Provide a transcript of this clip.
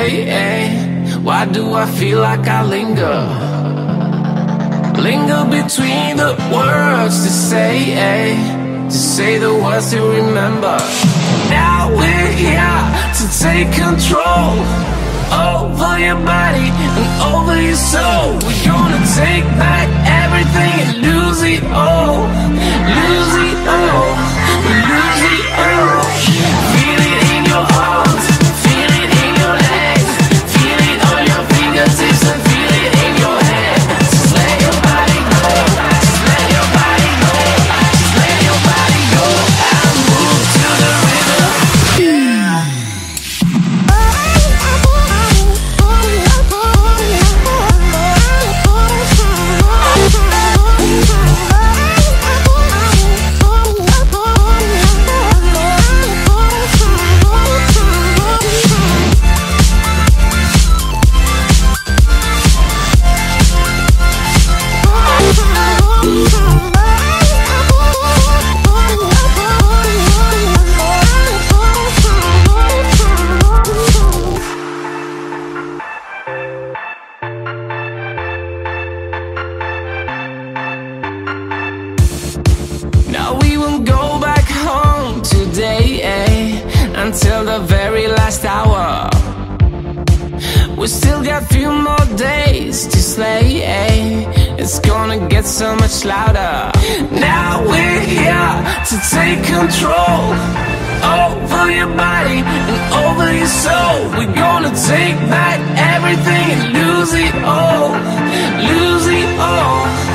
Why do I feel like I linger? Linger between the words to say the words to remember. Now we're here to take control over your body and over your soul. We're gonna take back everything and lose it all. Lose it all. Lose it all. Feel it in your arms, feel it in your legs, feel it on your fingertips and feel it in your head. Just let your body go, just let your body go, just let your body go and move to the rhythm. Now we won't go back home today, until the very last hour. We still got a few more days to slay, it's gonna get so much louder. Now we're here to take control over your body and over your soul. We're gonna take back everything and lose it all. Lose it all.